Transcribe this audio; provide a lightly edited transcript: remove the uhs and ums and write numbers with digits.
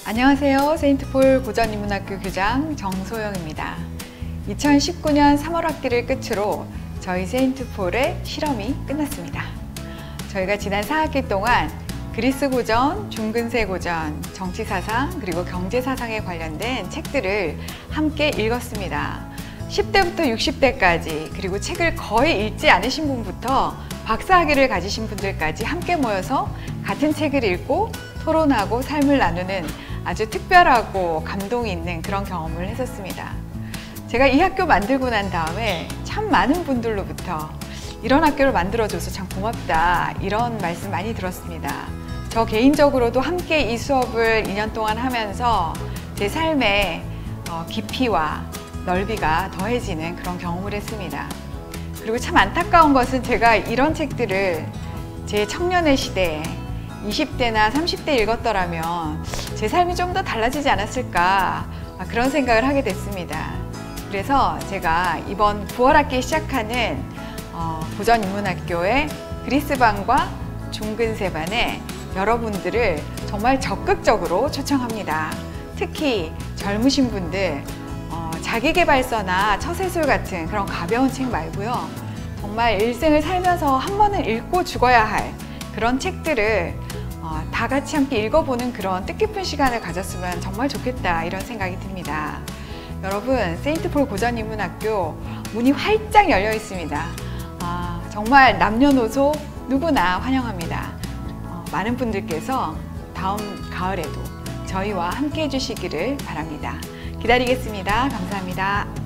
안녕하세요. 세인트폴 고전인문학교 교장 정소영입니다. 2019년 3월 학기를 끝으로 저희 세인트폴의 실험이 끝났습니다. 저희가 지난 4학기 동안 그리스 고전, 중근세 고전, 정치사상 그리고 경제사상에 관련된 책들을 함께 읽었습니다. 10대부터 60대까지 그리고 책을 거의 읽지 않으신 분부터 박사학위를 가지신 분들까지 함께 모여서 같은 책을 읽고 토론하고 삶을 나누는 아주 특별하고 감동이 있는 그런 경험을 했었습니다. 제가 이 학교 만들고 난 다음에 참 많은 분들로부터 이런 학교를 만들어줘서 참 고맙다 이런 말씀 많이 들었습니다. 저 개인적으로도 함께 이 수업을 2년 동안 하면서 제 삶의 깊이와 넓이가 더해지는 그런 경험을 했습니다. 그리고 참 안타까운 것은 제가 이런 책들을 제 청년의 시대에 20대나 30대 읽었더라면 제 삶이 좀 더 달라지지 않았을까 그런 생각을 하게 됐습니다. 그래서 제가 이번 9월 학기 시작하는 고전인문학교의 그리스반과 중근세반에 여러분들을 정말 적극적으로 초청합니다. 특히 젊으신 분들 자기계발서나 처세술 같은 그런 가벼운 책 말고요. 정말 일생을 살면서 한 번은 읽고 죽어야 할 그런 책들을 다 같이 함께 읽어보는 그런 뜻깊은 시간을 가졌으면 정말 좋겠다 이런 생각이 듭니다. 여러분, 세인트폴 고전인문학교 문이 활짝 열려 있습니다. 정말 남녀노소 누구나 환영합니다. 많은 분들께서 다음 가을에도 저희와 함께 해주시기를 바랍니다. 기다리겠습니다. 감사합니다.